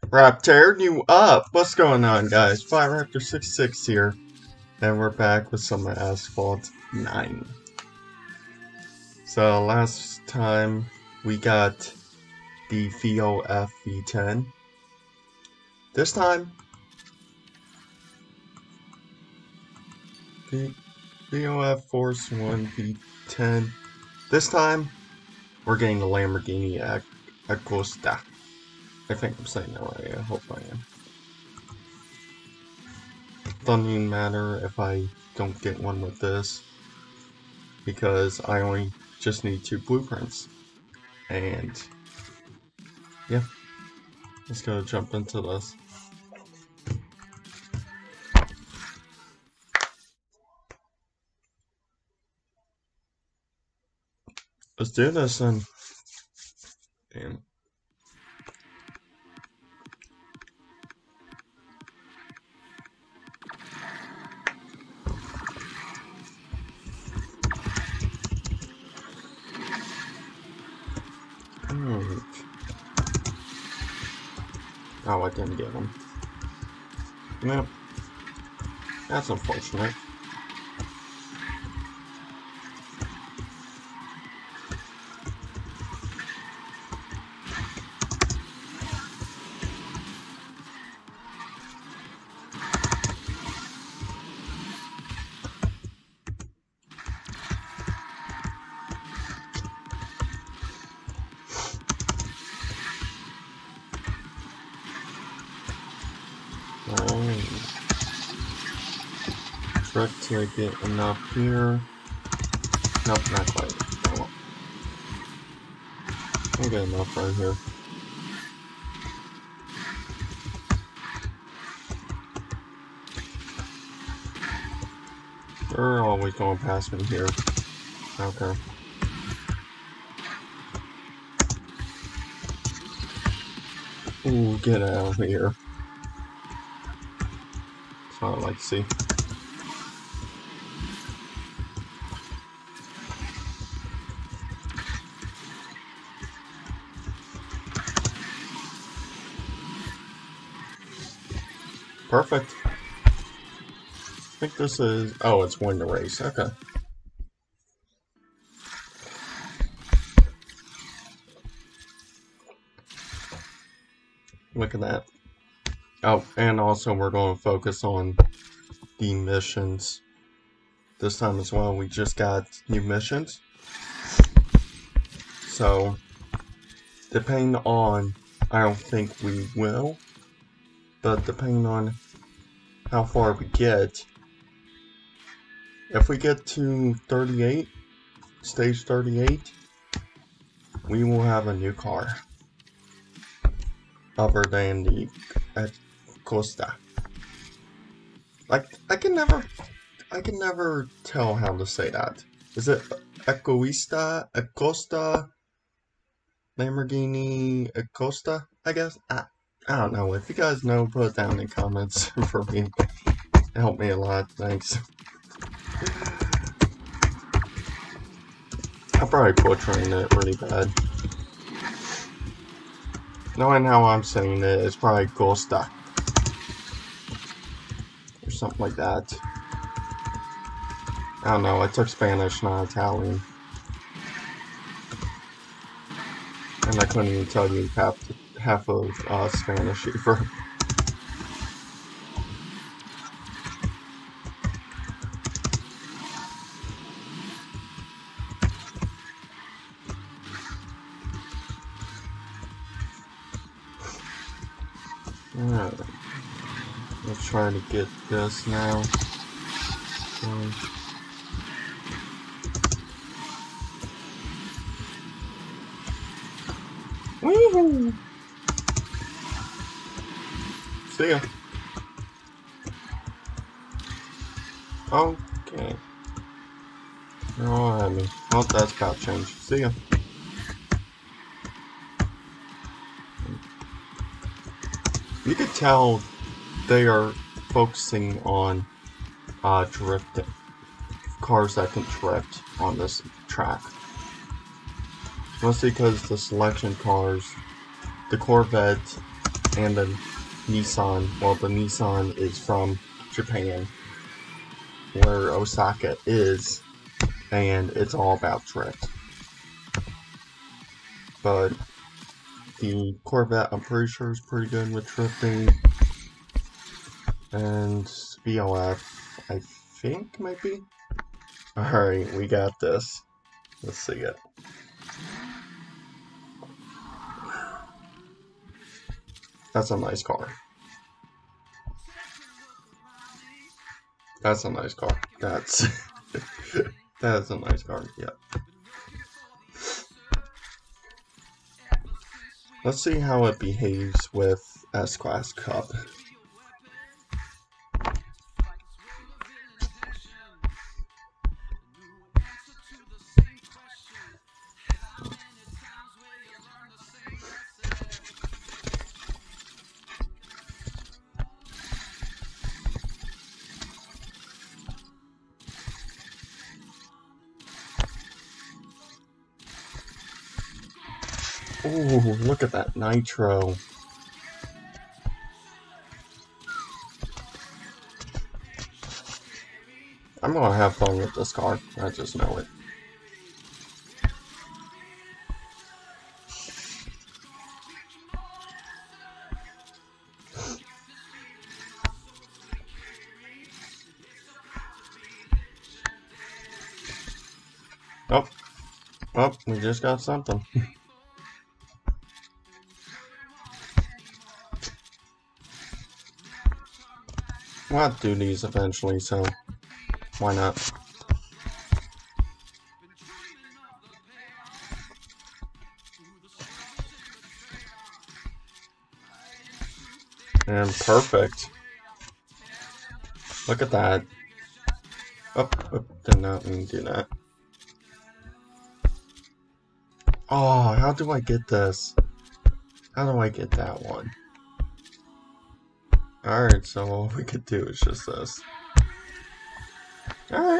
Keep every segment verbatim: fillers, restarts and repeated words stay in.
Rap tearing you up. What's going on, guys? Fire Raptor sixty-six here, and we're back with some Asphalt nine. So last time we got the V O F V ten. This time, the V O F Force one V ten. This time, we're getting the Lamborghini Egoista. I think I'm saying that right. I hope I am. Doesn't even matter if I don't get one with this, because I only just need two blueprints. And yeah, let's go jump into this. Let's do this then. Damn. Alright. Oh, I didn't get him. Nope. That's unfortunate. Alright. Trick to get enough here. Nope, not quite. Oh. I'll get enough right here. They're always going past me here. Okay. Ooh, get out of here. That's what I like to see. Perfect. I think this is... oh, it's win the race. Okay. Look at that. Oh, and also we're going to focus on the missions this time as well. We just got new missions. So, depending on... I don't think we will. But depending on how far we get, if we get to thirty-eight, stage thirty-eight, we will have a new car. Other than the Egoista. Like, I can never, I can never tell how to say that. Is it Egoista, Egoista, Lamborghini Egoista, I guess? I, I don't know. If you guys know, put it down in the comments for me. It helped me a lot. Thanks. I'm probably butchering it really bad. Knowing how I'm saying it, it's probably Egoista. Or something like that. I don't know. I took Spanish, not Italian. And I couldn't even tell you half half of uh, Spanish either. Alright. Let's try to get this now. Um, Woohoo! See ya. Okay. Oh, I mean, well, that's about change. See ya. You could tell they are focusing on uh, drifting. Cars that can drift on this track. Mostly because the selection cars, the Corvette and the Nissan. Well, the Nissan is from Japan, where Osaka is, and it's all about drift. But the Corvette, I'm pretty sure, is pretty good with drifting. And B L F, I think, might be. Alright, we got this. Let's see it. That's a nice car. That's a nice car. That's... That's a nice car, yeah. Let's see how it behaves with S-Class Cup. Ooh, look at that nitro. I'm gonna have fun with this car. I just know it. Oh. Oh, we just got something. We'll have to do these eventually, so why not? And perfect. Look at that. Oh, oh, did not mean to do that. Oh, how do I get this? How do I get that one? Alright, so all we could do is just this. Alright.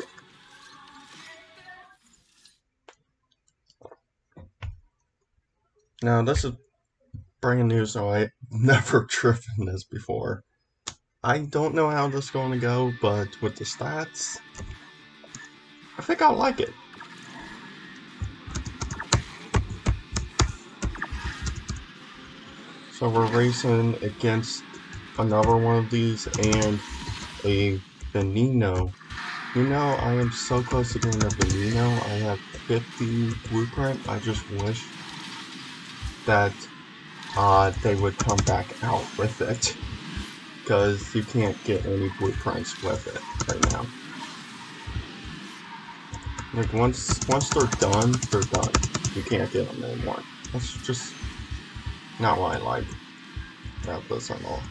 Now, this is brand new, so I've never driven this before. I don't know how this is going to go, but with the stats, I think I'll like it. So we're racing against another one of these and a Veneno. You know, I am so close to getting a Veneno. I have fifty blueprint. I just wish that uh, they would come back out with it, because you can't get any blueprints with it right now. Like once once they're done, they're done. You can't get them anymore. That's just not what I like about this at all.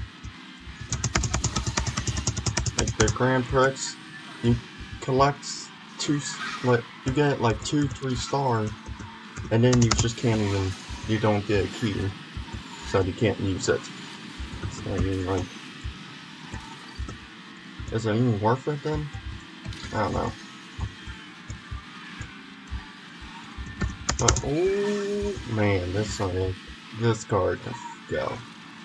Like the Grand Prix, you collect two, like you get like two, three stars, and then you just can't even. You don't get a key, so you can't use it. So I mean, like, is it even worth it then? I don't know. But, oh man, this one, this card can go.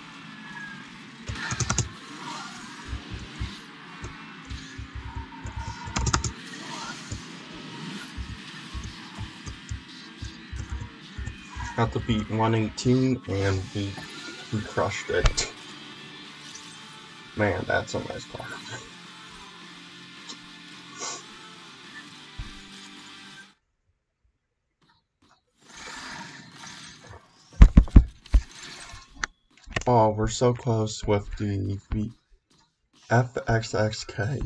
Got to beat one eighteen, and we, we crushed it. Man, that's a nice car. Oh, we're so close with the, the F X X K.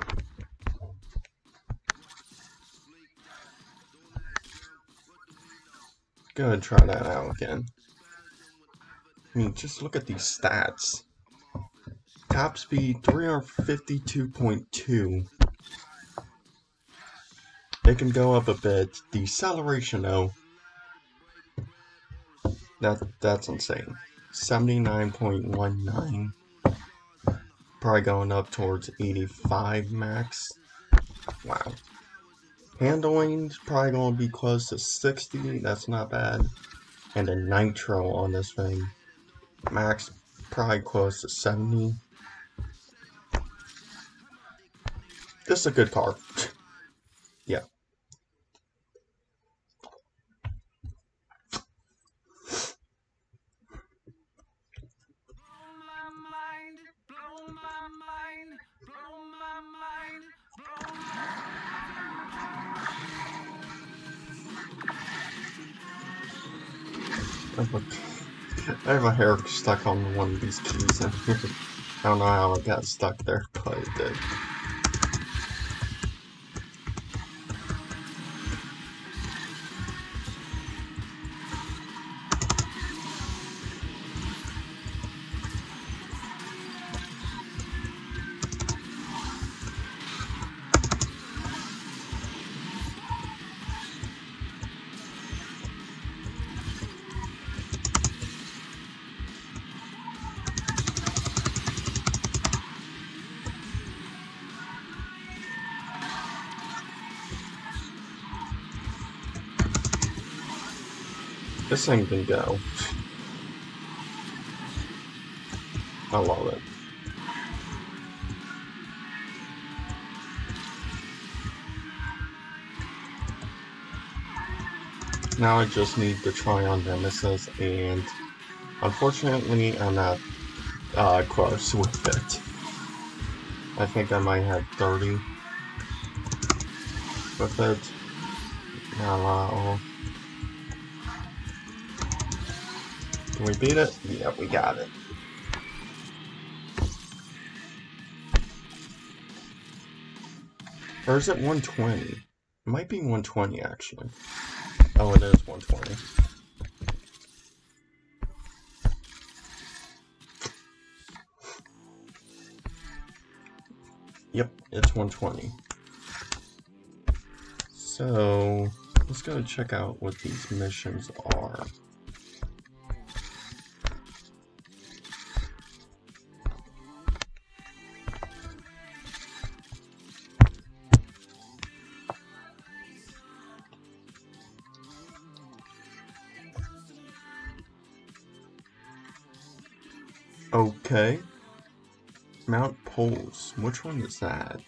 Go ahead and try that out again. I mean, just look at these stats. Top speed three fifty-two point two. It can go up a bit. Deceleration though, that that's insane. seventy-nine point one nine. Probably going up towards eighty-five max. Wow. Handling's probably going to be close to sixty. That's not bad. And the nitro on this thing. Max probably close to seventy. This is a good car. Yeah. I have a hair stuck on one of these keys in here. I don't know how it got stuck there, but it did. This thing can go. I love it. Now I just need to try on Nemesis, and unfortunately I'm not uh, close with it. I think I might have thirty with it. Not a lot. Can we beat it? Yeah, we got it. Or is it one twenty? It might be one twenty actually. Oh, it is one twenty. Yep, it's one twenty. So, let's go check out what these missions are. Okay. Mount poles. Which one is that?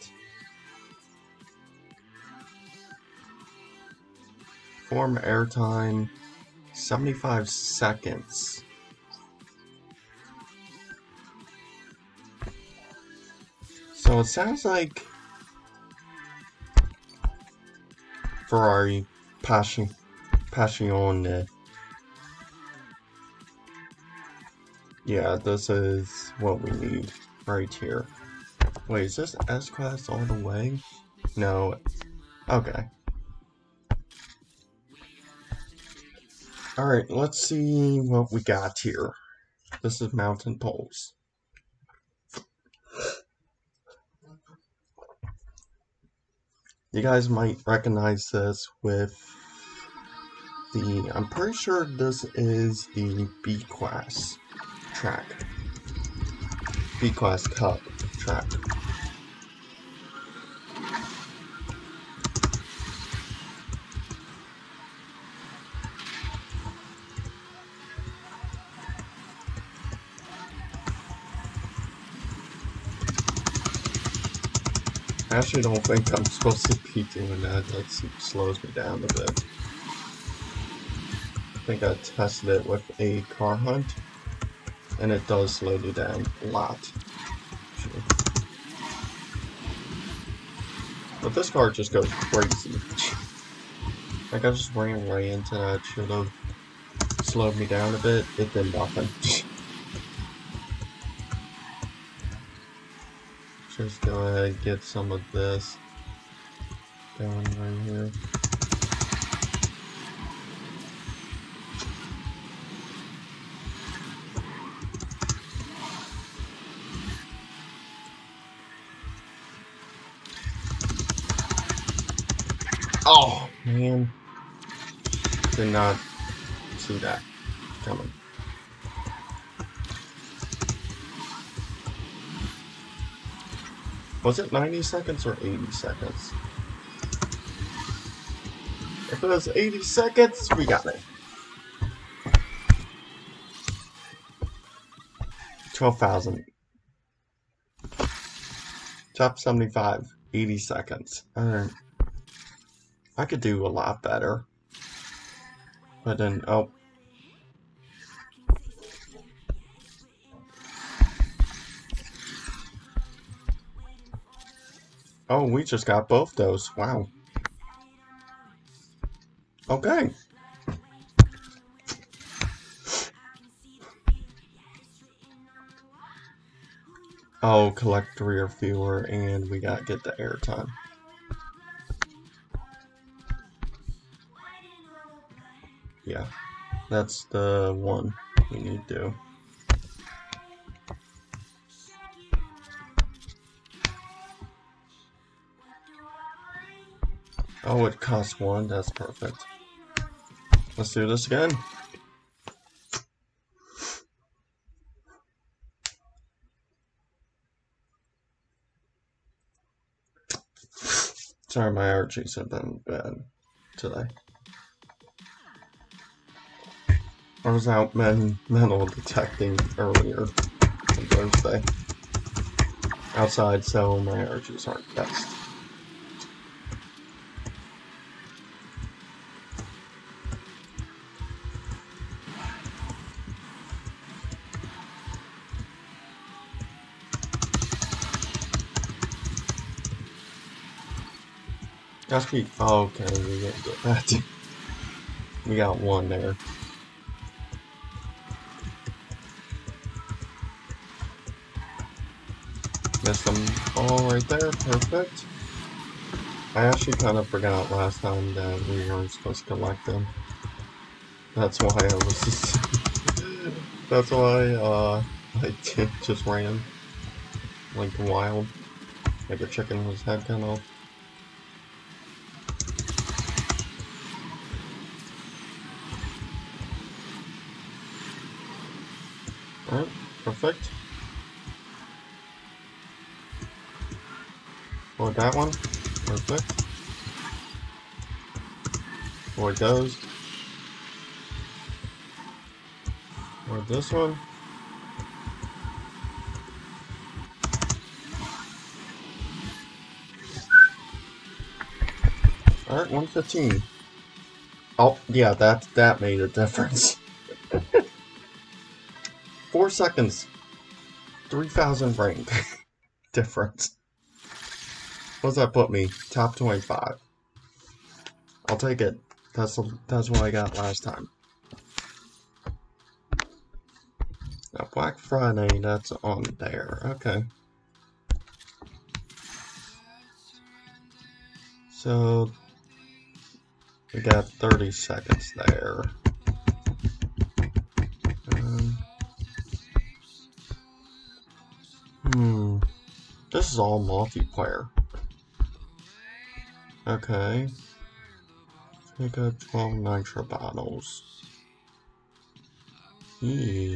Form airtime. seventy-five seconds. So it sounds like Ferrari Passion Passion. Yeah, this is what we need right here. Wait, is this S-Class all the way? No. Okay. Alright, let's see what we got here. This is mountain poles. You guys might recognize this with the... I'm pretty sure this is the B-Class track. B-Class Cup track. I actually don't think I'm supposed to be doing that. That slows me down a bit. I think I tested it with a car hunt, and it does slow you down a lot. Actually. But this car just goes crazy. Like I just ran right into that. Should have slowed me down a bit. It did nothing. Just go ahead and get some of this going right here. Oh man, did not see that coming. Was it ninety seconds or eighty seconds? If it was eighty seconds, we got it. twelve thousand. Top seventy-five. eighty seconds. Alright. I could do a lot better. But then, oh. Oh, we just got both those. Wow. Okay. Oh, collect three or fewer, and we gotta get the airtime. Yeah, that's the one we need to do. Oh, it costs one. That's perfect. Let's do this again. Sorry, my allergies have been bad today. I was out men metal detecting earlier on Thursday. Outside, so my allergies aren't best. That's be oh, okay, we didn't get that. We got one there. Missed them all right there, perfect. I actually kind of forgot last time that we weren't supposed to collect them. That's why I was just that's why uh I just ran like wild. Like a chicken with his head cut off. Alright, perfect. Avoid that one. Perfect. Avoid those. Avoid this one. Alright, one fifteen. Oh, yeah, that, that made a difference. Four seconds. three thousand rank difference. What does that put me? Top twenty-five. I'll take it. That's that's what I got last time. Now Black Friday, that's on there. Okay. So we got thirty seconds there. Um, hmm. This is all multiplayer. Okay. Pick up twelve nitro bottles. Eee.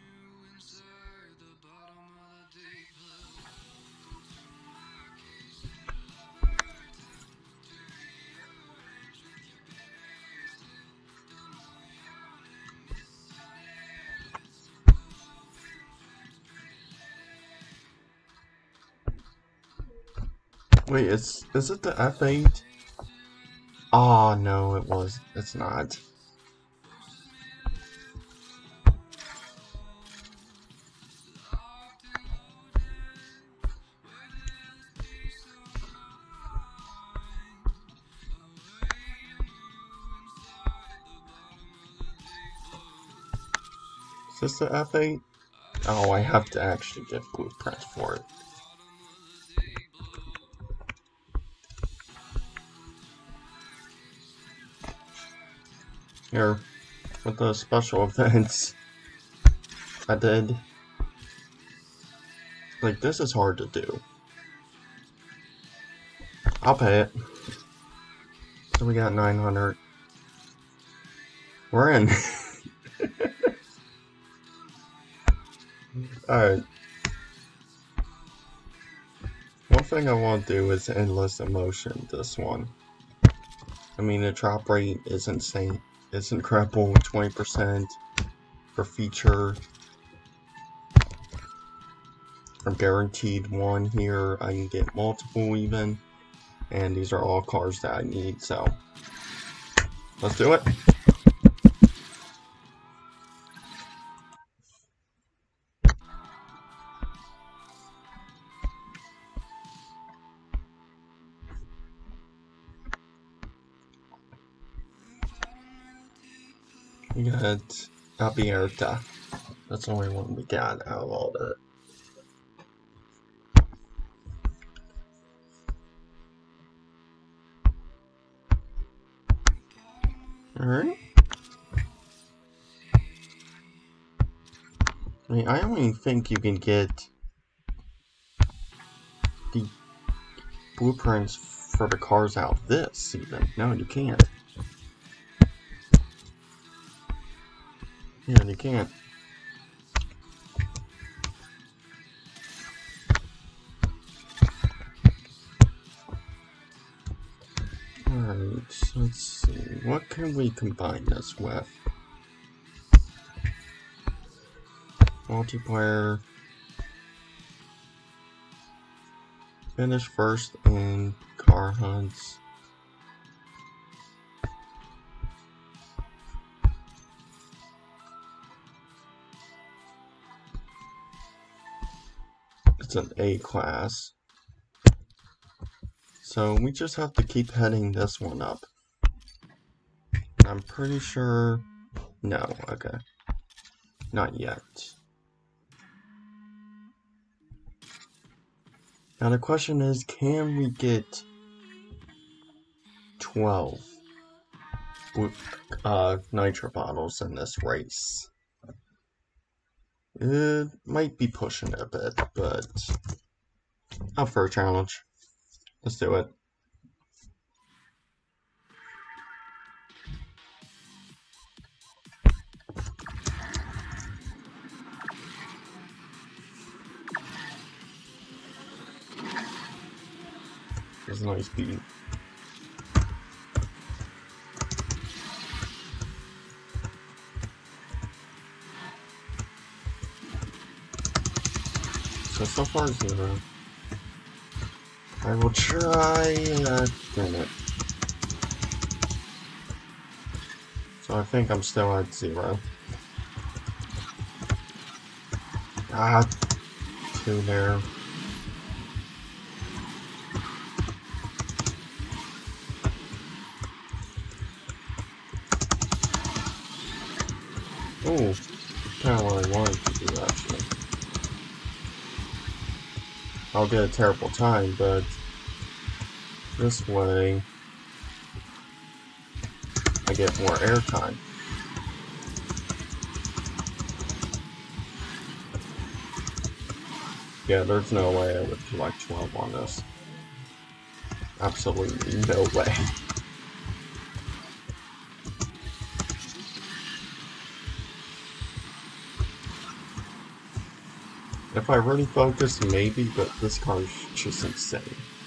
Wait, it's is it the F eight? Oh no, it was. It's not. Is this the F eight? Oh, I have to actually get blueprints for it. Here, with the special events I did. Like, this is hard to do. I'll pay it. So we got nine hundred. We're in. Alright. One thing I want to do is endless emotion this one. I mean, the drop rate is insane. It's incredible. twenty percent per feature. a guaranteed one here. I can get multiple even. And these are all cars that I need, so let's do it. We got Abierta. That's the only one we got out of all that. Alright. I mean, I don't even think you can get the blueprints for the cars out of this, even. No, you can't. Yeah, you can't. Alright, let's see. What can we combine this with? Multiplayer. Finish first in car hunts. It's an A class. So we just have to keep heading this one up. I'm pretty sure... No, okay. Not yet. Now the question is, can we get twelve uh, nitro bottles in this race? It might be pushing it a bit, but up for a challenge. Let's do it. There's a nice beat. So, so far zero. I will try, uh, damn it. So I think I'm still at zero. Ah, two there. Oh, kind of what I wanted to do, actually. I'll get a terrible time, but this way I get more airtime. Yeah, there's no way I would collect twelve on this. Absolutely no way. If I really focus, maybe, but this car is just insane.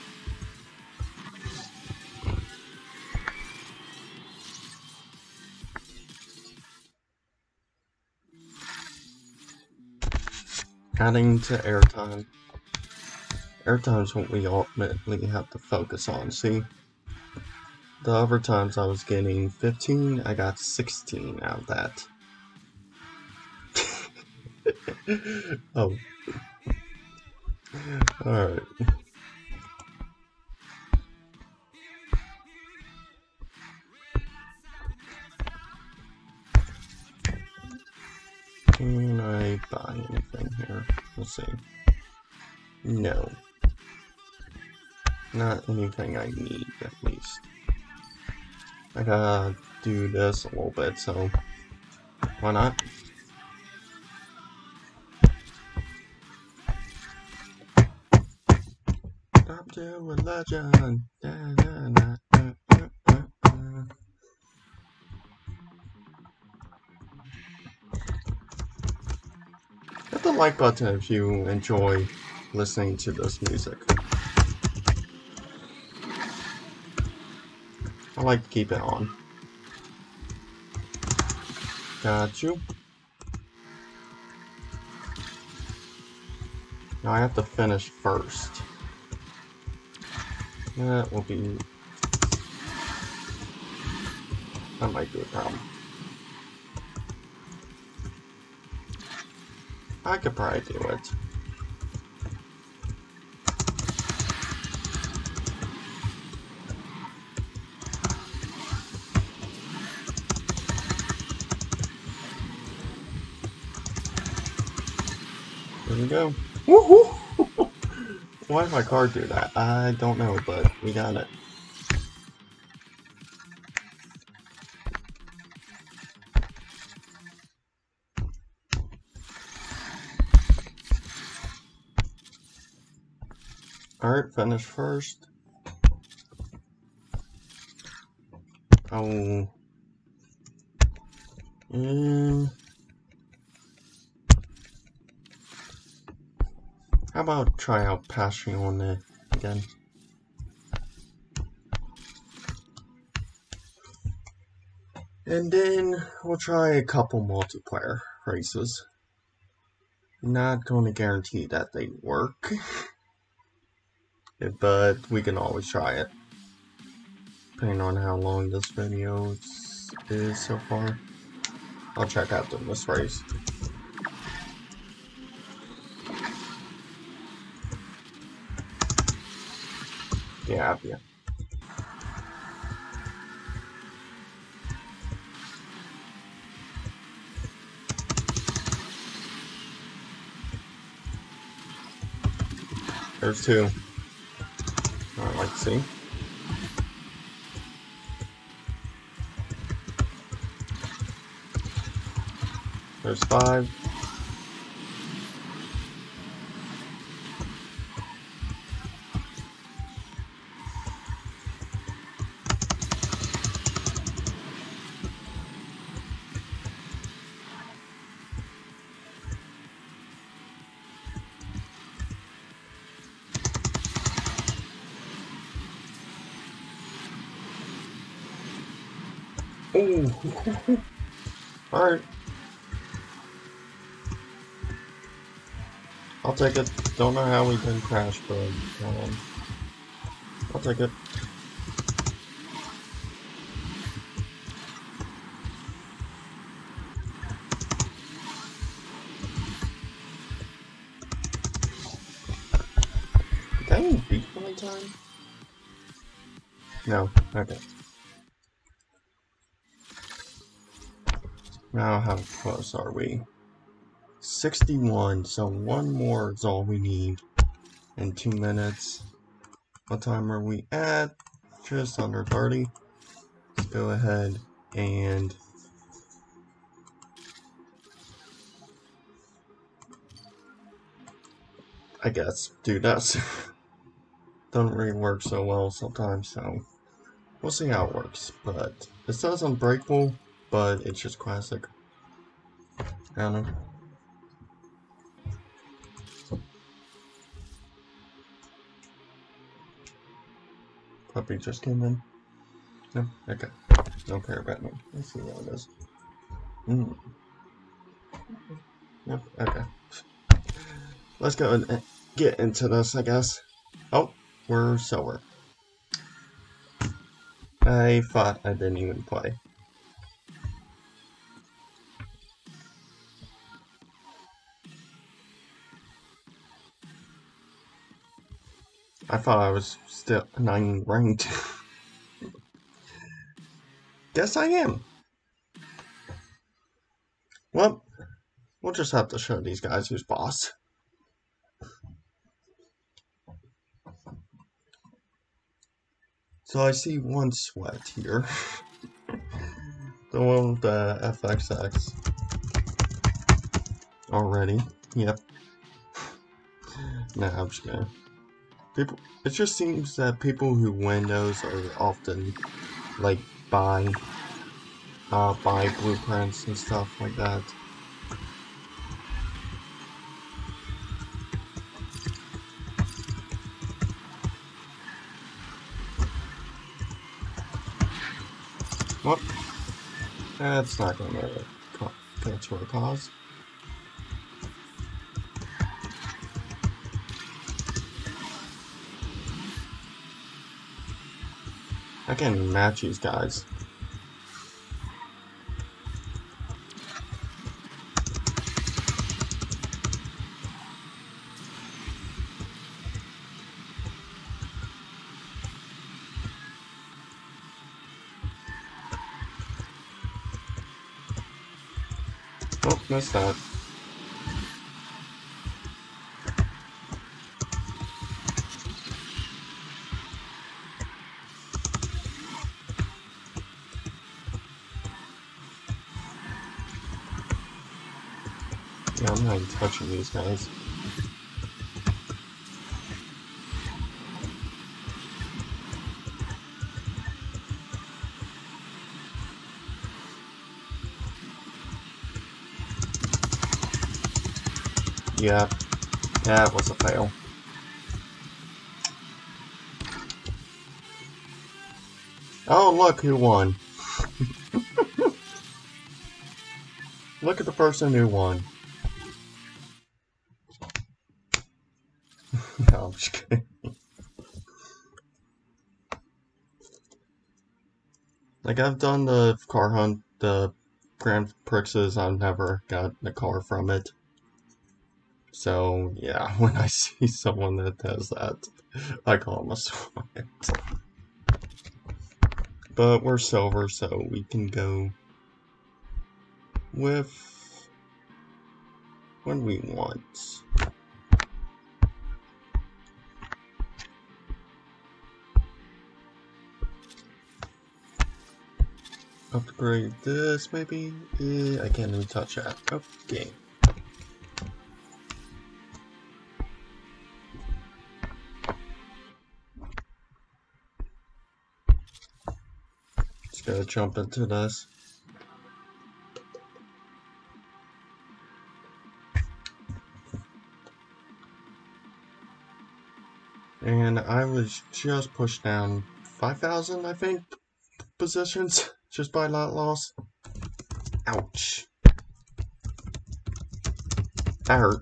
Adding to airtime. Airtime is what we ultimately have to focus on. See, the other times I was getting fifteen, I got sixteen out of that. Oh. Alright. Can I buy anything here? Let's see. No. Not anything I need, at least. I gotta do this a little bit, so why not? Up to a legend. Da, da, da, da, da, da, da. Hit the like button if you enjoy listening to this music. I like to keep it on. Got you. Now I have to finish first. That will be... That might be a problem. I could probably do it. There we go. Woohoo! Why did my car do that? I don't know, but we got it. Alright, finish first. Oh. Mm. How about try out passing on it again? And then we'll try a couple multiplayer races. Not going to guarantee that they work, but we can always try it. Depending on how long this video is so far. I'll check out this race. Yeah, yeah. There's two. I'd like to see. There's five. Ooh. Alright. I'll take it. Don't know how we didn't crash, but um, I'll take it. Did I even beat my time? No. Okay. Now how close are we? sixty-one, so one more is all we need in two minutes. What time are we at? Just under thirty. Let's go ahead and I guess do that. Doesn't really work so well sometimes, so we'll see how it works. But it says unbreakable, but it's just classic. I don't know. Puppy just came in. No? Okay. No care about me. Let's see what it is. Mm. Yep, okay. Let's go and get into this, I guess. Oh, we're sober. I thought I didn't even play. I thought I was still nine ranked. Guess I am. Well, we'll just have to show these guys who's boss. So I see one sweat here. The one with the F X X. Already. Yep. Nah, I'm just kidding. People, it just seems that people who win those are often, like, buy, uh, buy blueprints and stuff like that. What? That's not going to go to a cause. I can match these guys. Oh, missed that. Yeah, I'm not even touching these guys. Yeah, that was a fail. Oh, look who won. Look at the person who won. No, I'm just kidding. Like, I've done the car hunt, the Grand Prixes, I've never gotten a car from it. So, yeah, when I see someone that does that, I call them a sweat. But we're silver, so we can go with what we want. Upgrade this, maybe? Eh, I can't even touch that. Okay. Just gotta jump into this. And I was just pushed down five thousand, I think, positions just by lot loss. Ouch. That hurt.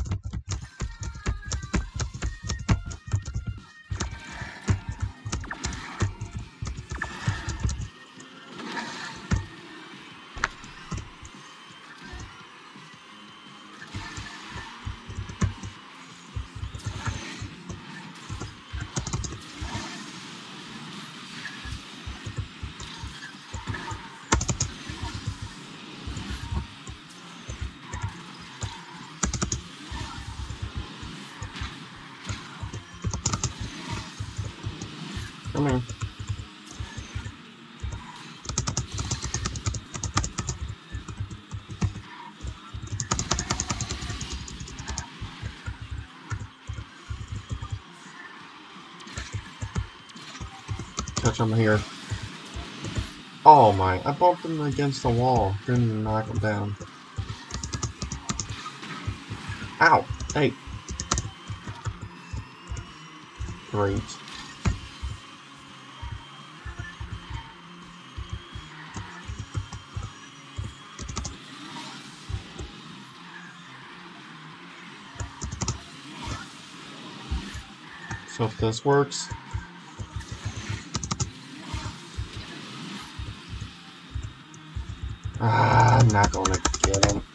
Come here. Touch him here. Oh my, I bumped him against the wall. Didn't even knock him down. Ow! Hey! Great. So if this works, ah, I'm not gonna get him.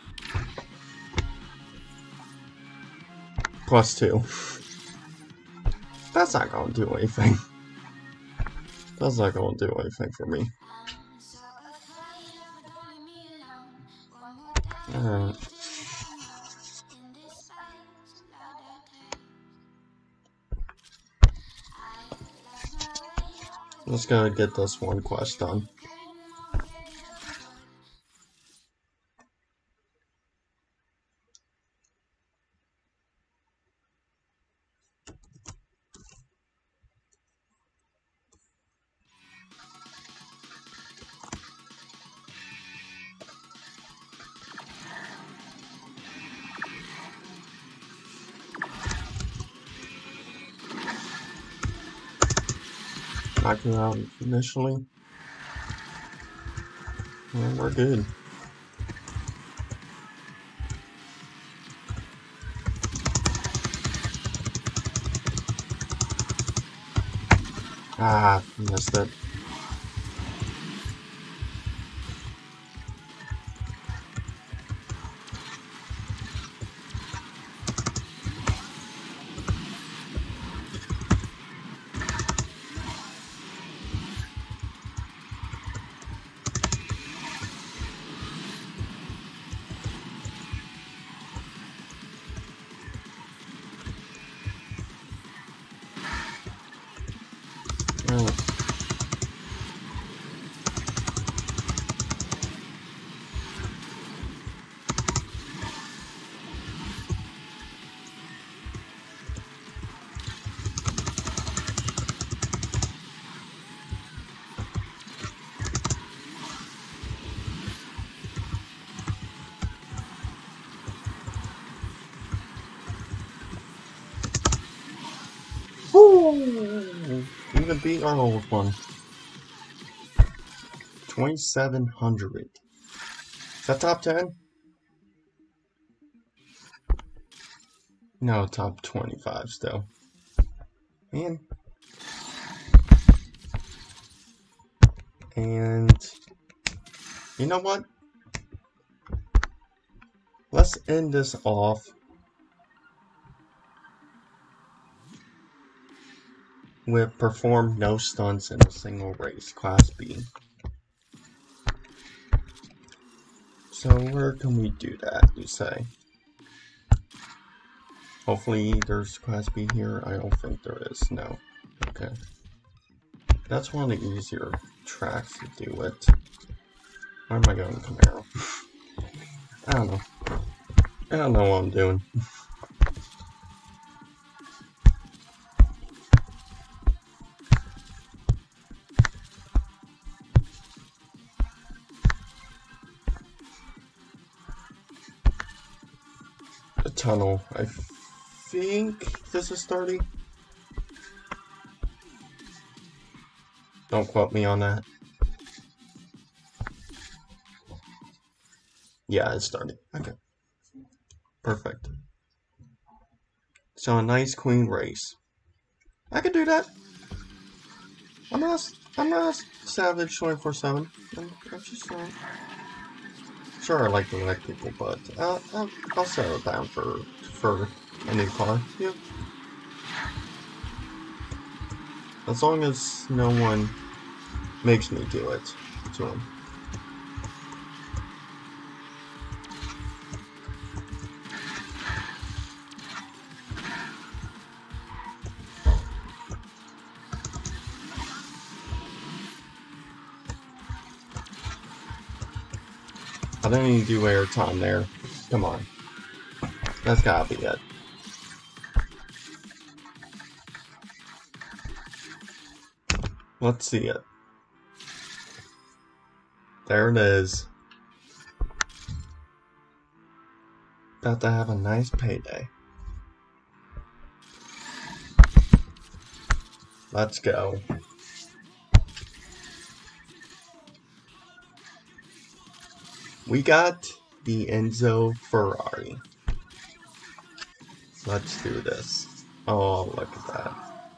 Plus two. That's not gonna do anything. That's not gonna do anything for me. Alright. Let's go get this one quest done. Knock you out initially. And we're good. Ah, missed it. Oh. Woo! Even beat our old one. twenty-seven hundred. Is that top ten? No, top twenty-five still. Man. And you know what? Let's end this off with perform no stunts in a single race, Class B. So where can we do that, you say? Hopefully there's Class B here. I don't think there is. No. Okay. That's one of the easier tracks to do it. Why am I going Camaro? I don't know. I don't know what I'm doing. The tunnel. I think this is thirty. Don't quote me on that. Yeah, it's thirty. Okay. Perfect. So a nice clean race. I could do that. I'm not. I'm not savage twenty-four seven. I'm, I'm just saying. Sure, I like to like people, but uh, I'll, I'll settle down for for a new car. Yeah. As long as no one makes me do it to him. I didn't even do airtime there. Come on. That's gotta be it. Let's see it. There it is. About to have a nice payday. Let's go. We got the Enzo Ferrari. Let's do this. Oh, look at that.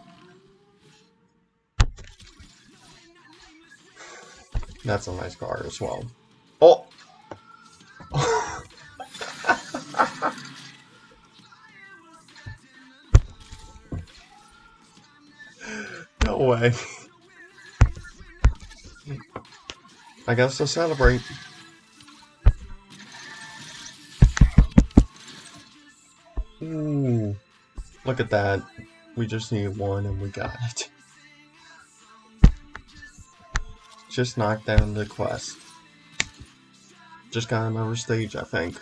That's a nice car as well. Oh! No way. I guess to celebrate. Ooh. Look at that. We just need one and we got it. Just knocked down the quest. Just got another stage, I think.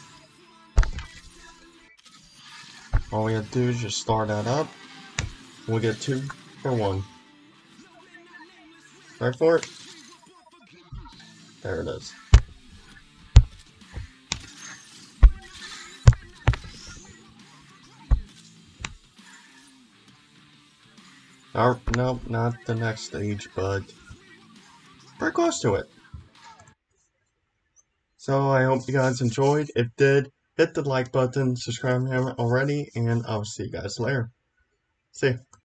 All we have to do is just start that up. We'll get two for one. Right for it? There it is. Oh, nope, not the next stage, but pretty close to it. So I hope you guys enjoyed. If did, hit the like button, subscribe if you haven't already, and I'll see you guys later. See ya.